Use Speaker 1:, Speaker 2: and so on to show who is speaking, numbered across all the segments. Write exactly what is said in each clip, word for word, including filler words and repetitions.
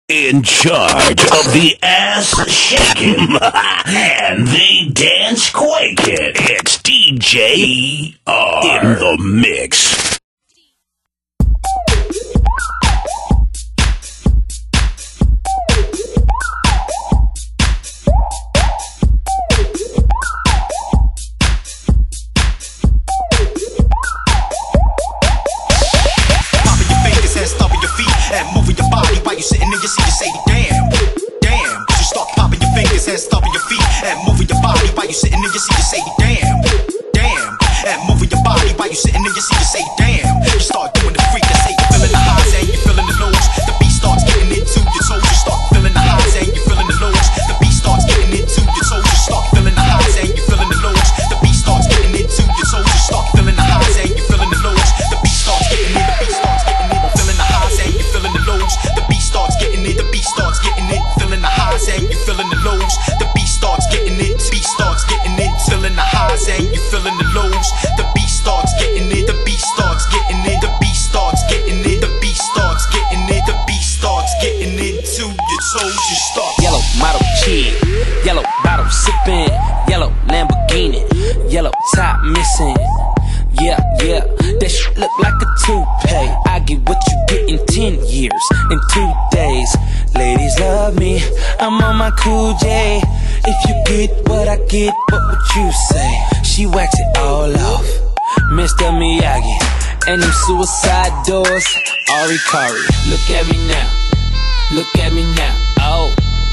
Speaker 1: In charge of the ass shaking and the dance quaking, it's D J R in the mix.
Speaker 2: You sitting in your seat, you say, damn, damn. You start popping your fingers and stomping your feet and moving your body while you sitting in your seat, you say, damn, damn. And moving your body while you sitting in your seat, you say, damn. You start doing the freak, that's how you feeling the highs and you feeling the lows. The beat starts getting into your toes, you start feeling the highs and you feeling the lows. The beat starts getting into your toes, you start feeling the highs and you feeling the lows. The beat starts getting into your toes, you start feeling the highs and you feeling the lows. The beat starts getting in, the beat starts getting in, feeling the highs and you feeling the lows. The beat starts getting it, the beat starts getting it, feeling the highs and you feeling the lows. The beat starts getting it, beat starts getting it, feeling the highs and you feeling the lows. The beat starts getting it, the beat starts getting it, the beat starts getting it, the beat starts getting it, the beat starts getting it to your toes. You start.
Speaker 3: Yellow model chick, yellow bottle sipping, yellow Lamborghini, yellow top missing. Yeah, yeah, that shit look like a toupee. I get what you get in ten years, in two days. Ladies love me, I'm on my cool J. If you get what I get, what would you say? She wax it all off, Mister Miyagi. And them suicide doors, Ari Kari. Look at me now, look at me now, oh.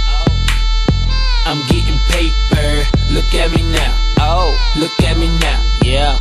Speaker 3: I'm getting paper, look at me now, oh. Look at me now, yeah.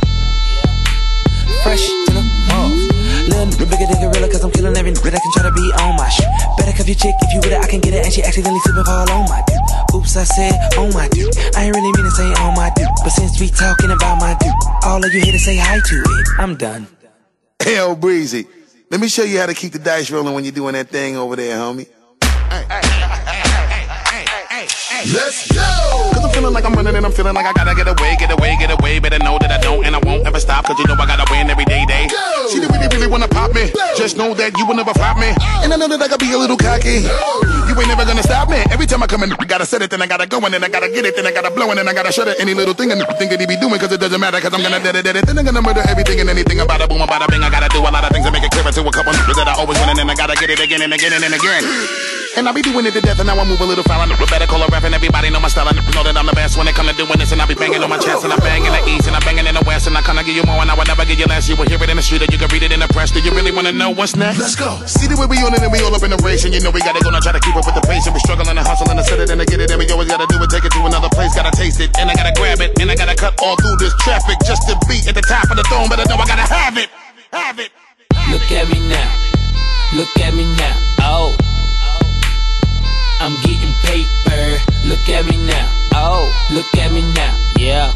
Speaker 3: Fresh to the walls. Little nigga bigger than gorilla, cause I'm killing every nigga that can try to be on my shit. Better cuff your chick if you with it, I can get it. And she accidentally slip and fall on my dude. Oops, I said on my dude. I ain't really mean to say on my dude, but since we talking about my dude, all of you here to say hi to it. I'm done.
Speaker 4: Hey, old Breezy, let me show you how to keep the dice rolling when you're doing that thing over there, homie. Hey, hey, hey, hey, hey, hey, hey. Let's go! Cause I'm feeling like I'm running and I'm feeling like I gotta get away, get away, get away. Better know that I don't and I won't ever stop, cause you know I gotta win every day, day. Go. She really, really wanna pop me. Go. Just know that you will never flop me. Oh. And I know that I gotta be a little cocky. Oh. You ain't never gonna stop me. Every time I come in, I gotta set it, then I gotta go, and then I gotta get it, then I gotta blow, and then I gotta shut it. Any little thing and think that he be doing, cause it doesn't matter, cause I'm gonna dead it, dead it. Then I'm gonna murder everything and anything about a boom, about a bing. I gotta do a lot of things to make it clearer to a couple niggas that I always win, and then I gotta get it again and again and again. And I be doing it to death, and now I move a little foul. I better call a rap, and everybody know my style. I know that I'm the best when it come to doing this, and I be banging on my chest, and I bang in the east, and I banging in the west, and I kinda give you more, and I will never give you less. You will hear it in the street, or you can read it in the press. Do you really wanna know what's next? Let's go. See the way we on it, and we all up in the race, and you know we gotta go now, try to keep up with the pace, and we struggling and hustling to set it and to get it, and we always gotta do it, take it to another place, gotta taste it, and I gotta grab it, and I gotta cut all through this traffic just to be at the top of the throne, but I know I gotta have it, have it.
Speaker 3: Look at me now, look at me now, oh. I'm getting paper, look at me now, oh. Look at me now, yeah.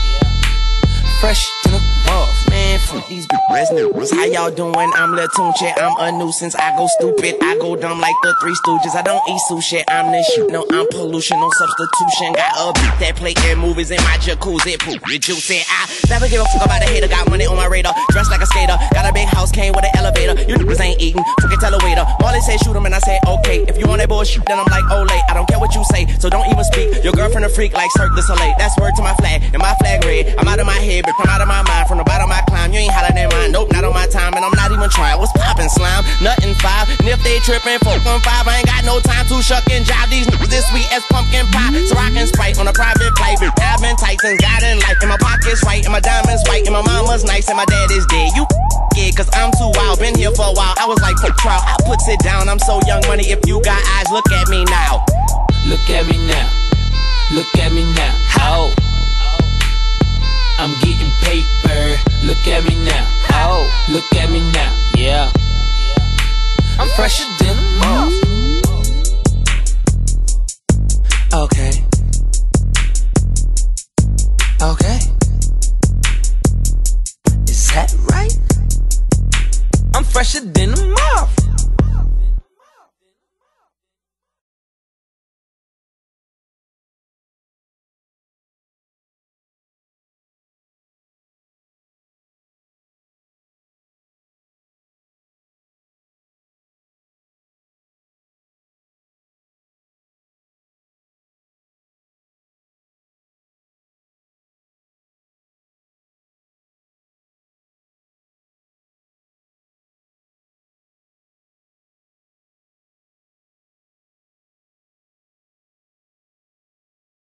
Speaker 3: Fresh to the walls, man, from these big resonators. How y'all doing? I'm Lil Tunchi, I'm a nuisance. I go stupid, I go dumb like the Three Stooges. I don't eat sushi, I'm the shit. No, I'm pollution, no substitution. Got a beat that play in movies in my jacuzzi. Poop, juicy. I never give a fuck about a hater. Got money on my radar, dressed like a skater. Got a big house, came with an elevator. You niggas ain't eating, fucking tell a waiter. Marley say shoot him and I say okay. If you want that bullshit, then I'm like Olay. I don't care what you say, so don't even speak. Your girlfriend a freak like Cirque du Soleil. That's word to my flag, and my flag red. I'm out of my head, but I'm out of my mind. From the bottom I climb, you ain't hollering in mine. Nope, not on my time, and I'm not even trying. What's poppin', slime? Nothing five. And if they trippin', four on five, I ain't got no time to shuck and jive. These niggas this sweet as pumpkin pie. So I can Sprite on a private flight. I've been tight since God in life. And my pockets right, and my diamonds white, and my mama's nice, and my dad is dead. You yeah, cause I'm too wild. Been here for a while. I was like, fuck trial. I puts it down. I'm so young money. If you got eyes, look at me now. Look at me now. Look at me now. Oh. I'm getting paper, look at me now, oh. Look at me now, yeah. I'm fresher than